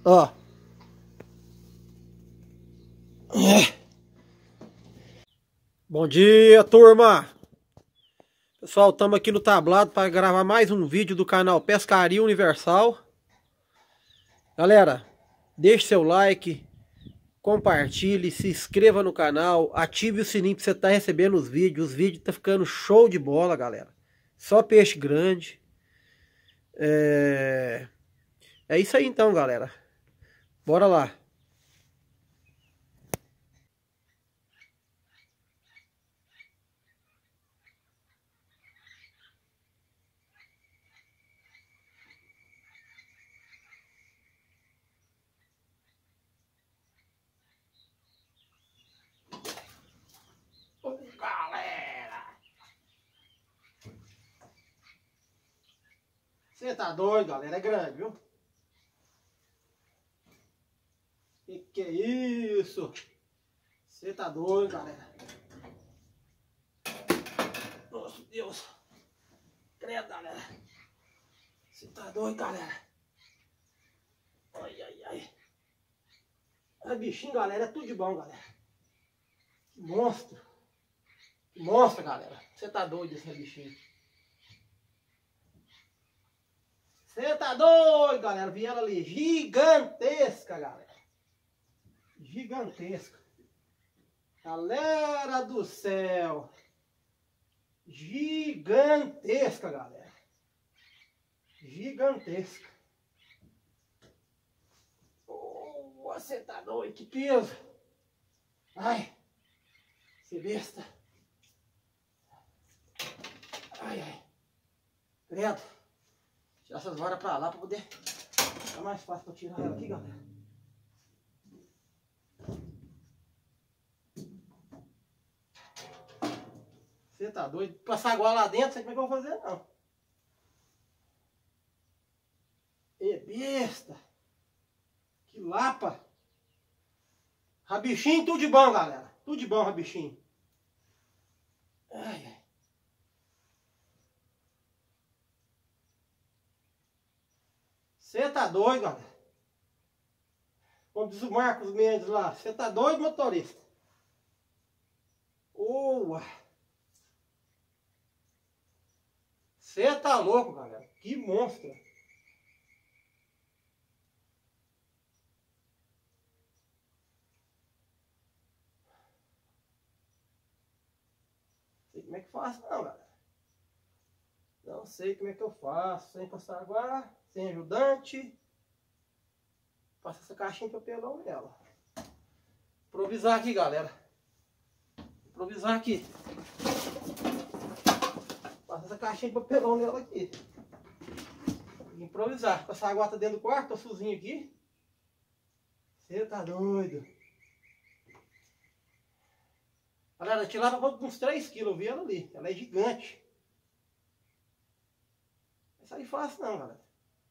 Ó. Bom dia, turma. Pessoal, estamos aqui no tablado para gravar mais um vídeo do canal Pescaria Universal. Galera, deixe seu like, compartilhe, se inscreva no canal, ative o sininho para você estar recebendo os vídeos. Os vídeos tá ficando show de bola, galera. Só peixe grande. É isso aí então, galera. Bora lá. Galera, você tá doido, galera? É grande, viu? Que é isso? Você tá doido, galera? Nossa, Deus. Credo, galera. Você tá doido, galera? Ai, ai, ai. É bichinho, galera. É tudo de bom, galera. Que monstro. Que monstro, galera. Você tá doido esse bichinho. Você tá doido, galera. Vi ela ali. Gigantesca, galera. Gigantesca. Galera do céu. Gigantesca, galera. Gigantesca. Oh, você tá doido. Que peso. Ai. Você besta. Ai, ai. Credo. Tirar essas varas pra lá pra poder ficar mais fácil pra tirar ela aqui, galera. Você tá doido? Passar água lá dentro, não sei como é que eu vou fazer, não. É besta. Que lapa. Rabichinho, tudo de bom, galera. Tudo de bom, rabichinho. Ai, ai. Você tá doido, galera. Como diz o Marcos Mendes lá. Você tá doido, motorista? Oa. Você tá louco, galera. Que monstro. Não sei como é que faço, não, galera. Não sei como é que eu faço. Sem passar água, sem ajudante. Passa essa caixinha de papelão nela. Improvisar aqui, galera. Improvisar aqui. Passa essa caixinha de papelão nela aqui. Improvisar. Com essa água tá dentro do quarto, tô sozinho aqui. Você tá doido. Galera, eu tirava uns 3 quilos, eu vi ela ali. Ela é gigante. Não vai sair fácil não, galera.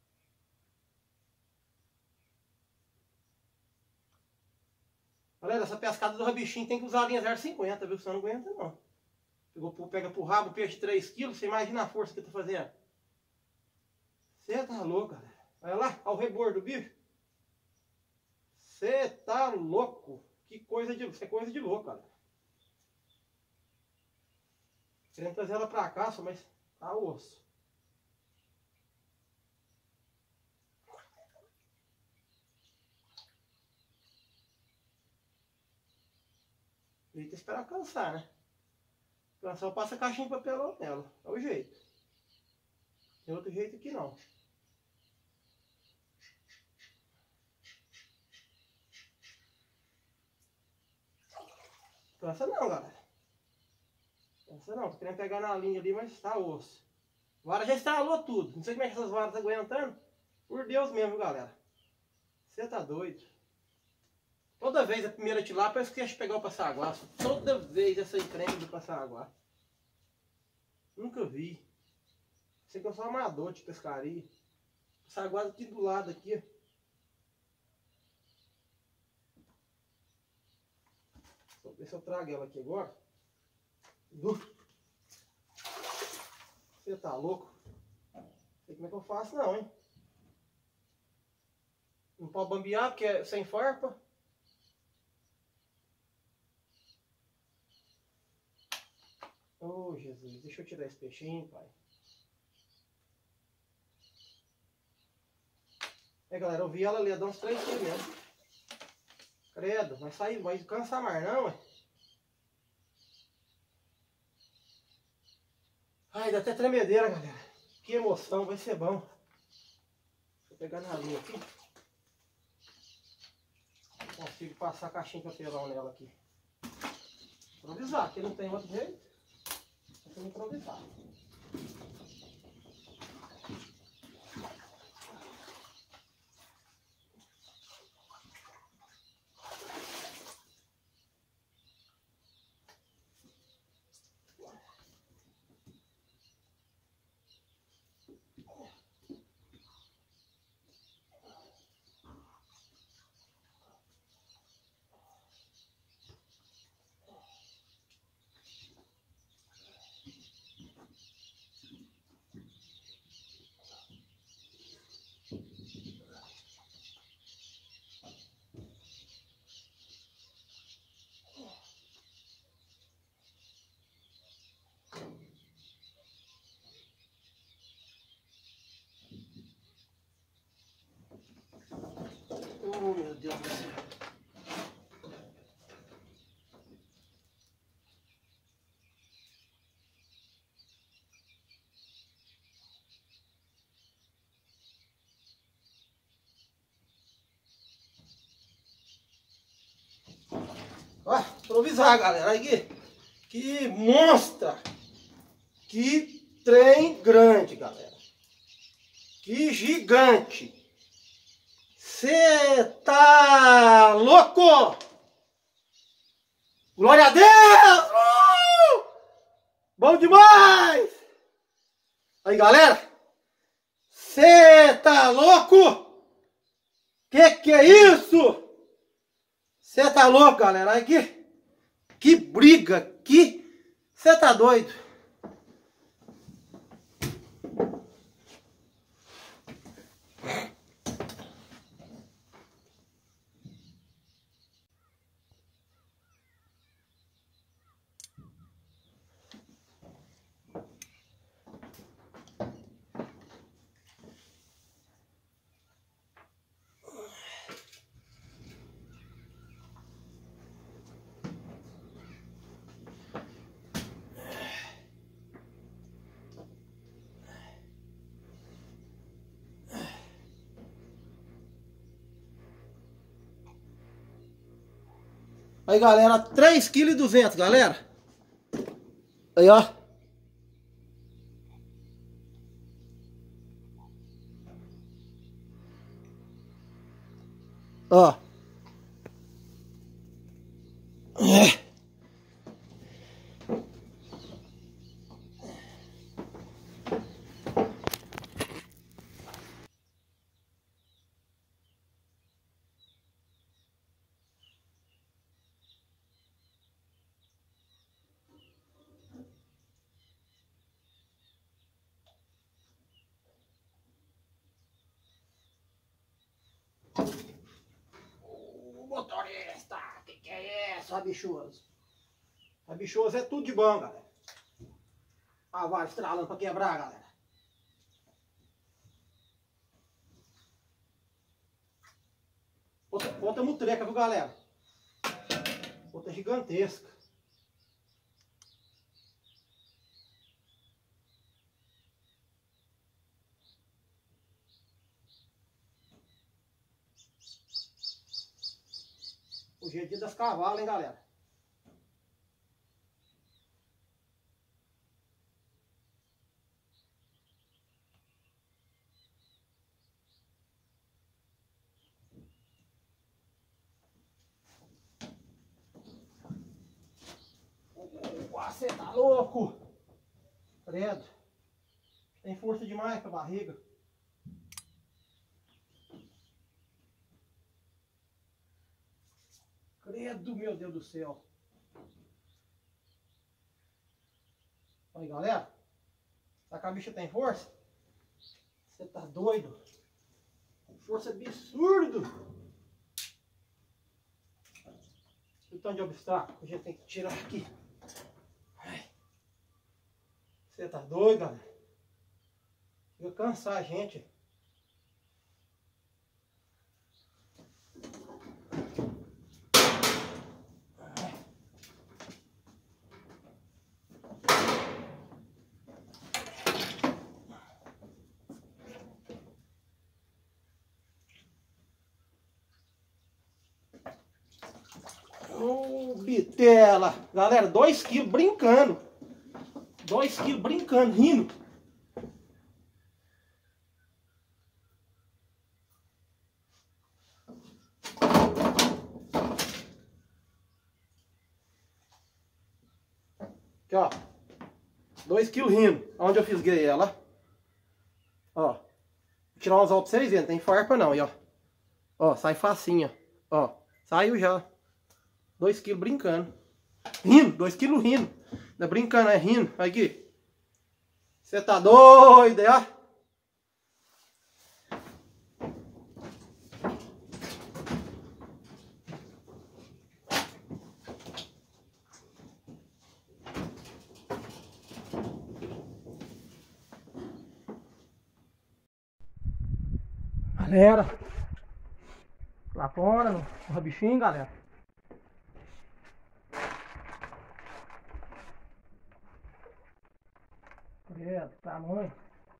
Galera, essa pescada do rabichinho tem que usar a linha 0,50, viu? Senão não aguenta não. Pega pro rabo, peixe 3 quilos, você imagina a força que tá fazendo. Você tá louco, galera. Olha lá, olha o rebordo do bicho. Você tá louco. Que coisa de... Isso é coisa de louco, galera. Querendo trazer ela pra cá, só, mas tá osso. Tem que esperar cansar, né? Cansar, eu passo a caixinha de papelão nela. É o jeito. Tem outro jeito aqui não. Cansa não, galera. Cansa não. Tô querendo pegar na linha ali, mas tá osso. A vara já instalou tudo. Não sei como é que essas varas estão aguentando. Por Deus mesmo, galera. Você tá doido. Toda vez a primeira tilápia eu esqueço de pegar o passaguaço. Toda vez essa encrenca do passaguaço. Nunca vi. Sei que eu sou amador de pescaria. Passaguaço aqui do lado aqui. Vou ver se eu trago ela aqui agora. Você tá louco? Não sei como é que eu faço não, hein? Não pode bambear porque é sem farpa. Oh, Jesus, deixa eu tirar esse peixinho, pai. Galera, eu vi ela ali, dá uns 3 quilos mesmo. Credo, vai sair, vai cansar mais não, ué. Ai, dá até tremedeira, galera. Que emoção, vai ser bom. Deixa eu pegar na linha aqui. Consigo passar a caixinha de papelão nela aqui. Improvisar, aqui não tem outro jeito. Vou improvisar. Oh, meu Deus do céu. Ó, improvisar, galera. Aí, que monstra. Que trem grande, galera. Que gigante. Cê tá louco? Glória a Deus! Bom demais! Aí, galera. Cê tá louco? Que é isso? Cê tá louco, galera? Aí, que briga. Cê tá doido? Aí, galera, 3,2 kg, galera. Aí, ó. Ó. Motorista, que é isso, rabichoso? Rabichoso é tudo de bom, galera. Ah, vai estralando pra quebrar, galera. Outra mutreca, viu, galera? Outra gigantesca. Hoje é dia das cavalas, hein, galera? Você tá louco? Credo. Tem força demais pra barriga. Credo, meu Deus do céu. Aí, galera. Será que a bicha tem força? Você tá doido? força absurdo. O tanto de obstáculo que a gente tem que tirar aqui. Você tá doido, galera? Chega a cansar a gente. Ô, bitela. Galera, 2 quilos brincando. 2 quilos brincando, rindo. Aqui, ó. 2 quilos rindo. Onde eu fisguei ela. Ó. Vou tirar umas altas pra vocês verem. Não tem farpa não. E, ó. Ó, sai facinho. Ó. Saiu já. 2 quilos brincando. Rindo. 2 quilos rindo. Não é brincando, é rindo. Aqui. Você tá doido, ó. Galera, lá fora, no rabichinho, galera. Credo, tamanho.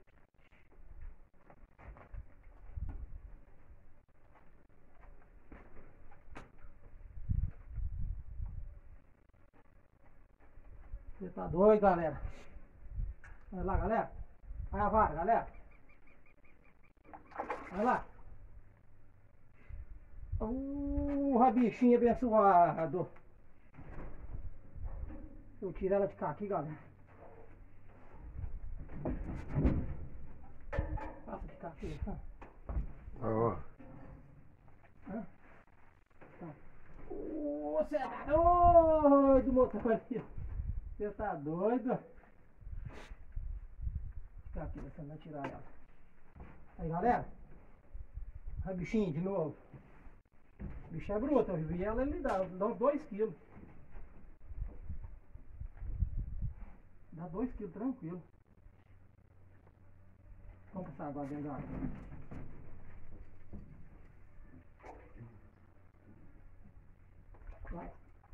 Você tá doido, galera. Vai lá, galera. Vai a vara, galera. Vai lá. Rabichinho abençoado. Deixa eu tirar ela de cá aqui, galera. Passa de cá aqui, tá? Ó. Você tá doido, motorista. Você tá doido? Fica aqui, você vai tirar ela. Aí, galera. Rabichinho de novo. O bicho é bruto, eu vi ela, ele dá uns 2 quilos. Dá 2 quilos tranquilo. Vamos passar agora dentro da água. Vai.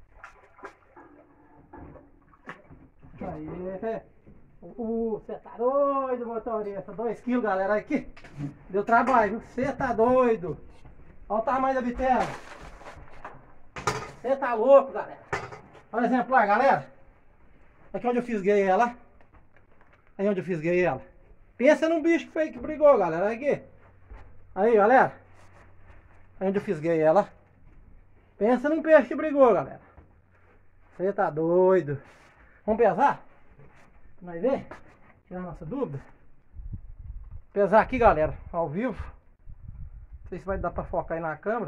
Aí, você tá doido, motorista. 2 quilos, galera. Aqui. Deu trabalho, viu? Você tá doido. Olha o tamanho da bitela. Você tá louco, galera. Olha o exemplar, galera. Aqui onde eu fisguei ela. Aí onde eu fisguei ela. Pensa num bicho que foi que brigou, galera. Aqui. Aí, galera. Aí onde eu fisguei ela. Pensa num peixe que brigou, galera. Você tá doido. Vamos pesar? Pra nós ver? Tirar a nossa dúvida. Pesar aqui, galera. Ao vivo. Não sei se vai dar pra focar aí na câmera.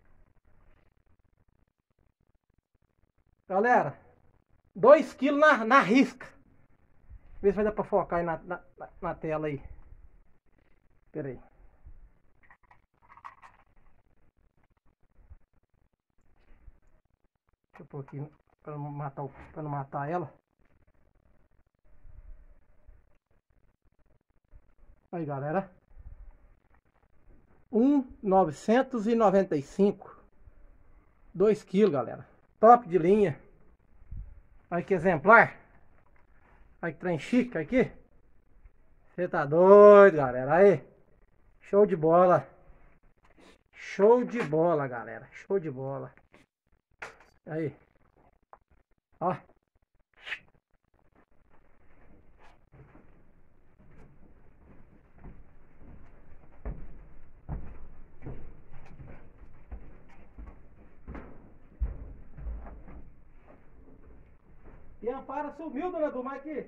Galera. 2 quilos na risca. Vê se vai dar pra focar aí na tela aí. Pera aí. Deixa eu pôr aqui pra não matar ela. Aí, galera. 1.995. 2 quilos, galera. Top de linha. Olha que exemplar. Olha que trem chique aqui. Você tá doido, galera. Aí. Show de bola. Show de bola, galera. Show de bola. Aí. Ó. E a Ampara sumiu, dona Duma, aqui.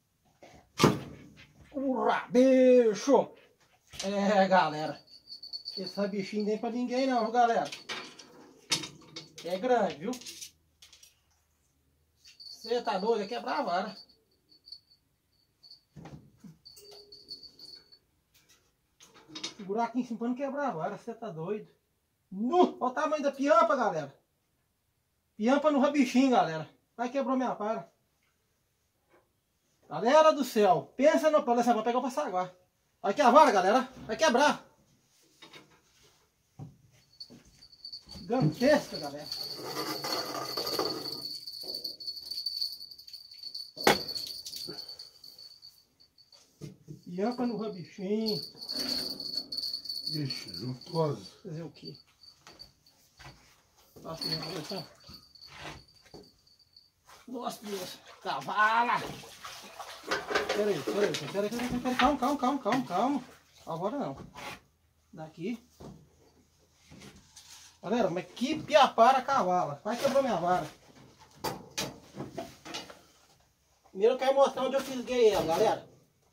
Urra, bicho! É, galera. Esse bichinho nem pra ninguém não, viu, galera? É grande, viu? Você tá doido? É quebrar a vara. Segurar aqui em cima pra não quebrar a vara. Você tá doido? Olha o tamanho da piampa, galera. Piampa no rabichinho, galera. Vai quebrou minha vara. Galera do céu. Pensa no pau. Vou pegar o passaguar. Aqui a vara, galera. Vai quebrar. Gigantesca, galera. Piampa no rabichinho. Ixi, juntosa. Fazer o quê? Nossa, minha cabeça. Nossa, Deus. Cavala. Peraí. Calma. Agora não. Daqui. Galera, mas que piapara cavala. Vai quebrar minha vara. Primeiro eu quero mostrar onde eu fisguei ela, galera.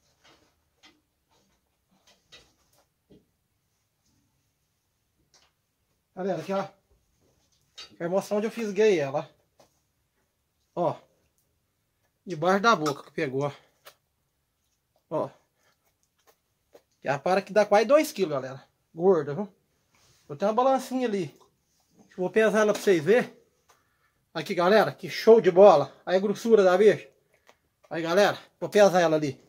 Galera, aqui ó. Quero mostrar onde eu fisguei ela. Ó. Debaixo da boca que pegou. Ó. Piapara que dá quase 2 kg, galera. Gorda, viu? Eu tenho uma balancinha ali. Vou pesar ela pra vocês verem. Aqui, galera. Que show de bola. Aí a grossura da bicha. Aí, galera. Vou pesar ela ali.